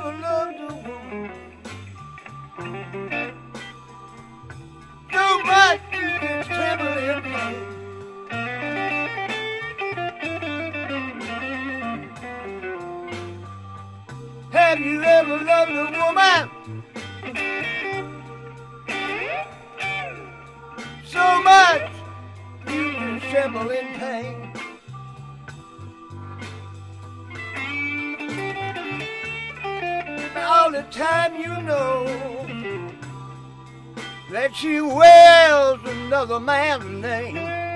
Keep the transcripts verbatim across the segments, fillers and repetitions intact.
ever loved a woman so much you can tremble in pain? Have you ever loved a woman so much you can tremble in pain? All the time you know that she wears another man's name.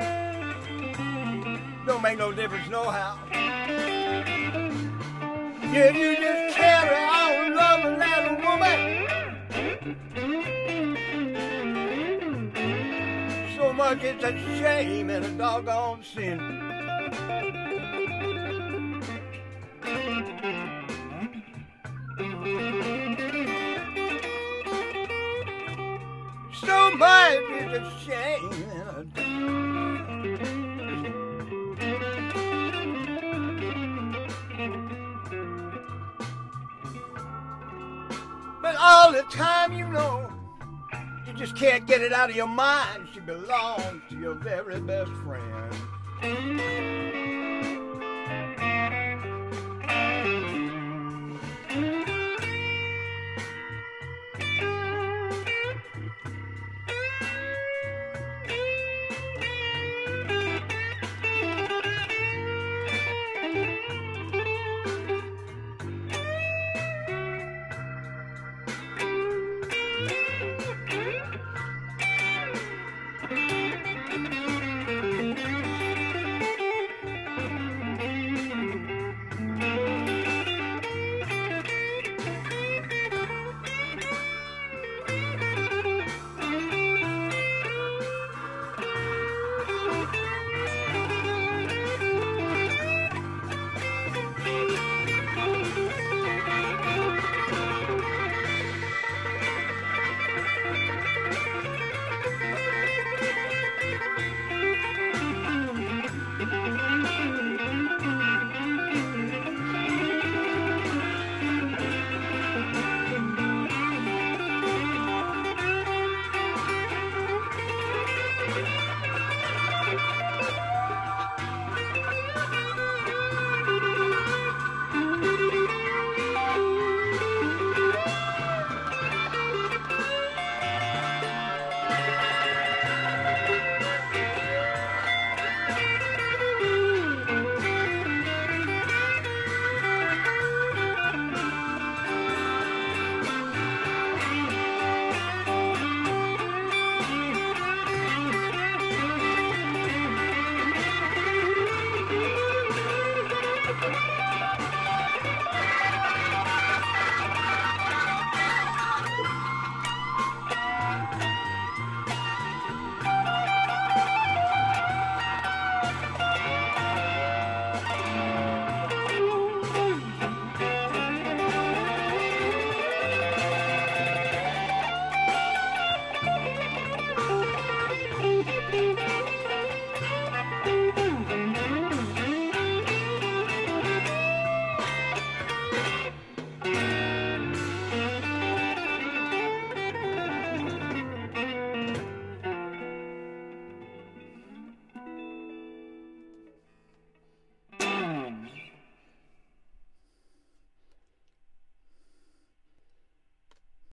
Don't make no difference no how. Yeah, you just carry on loving that woman so much it's a shame and a doggone sin. So much is a shame and a but all the time you know, you just can't get it out of your mind. She belongs to your very best friend.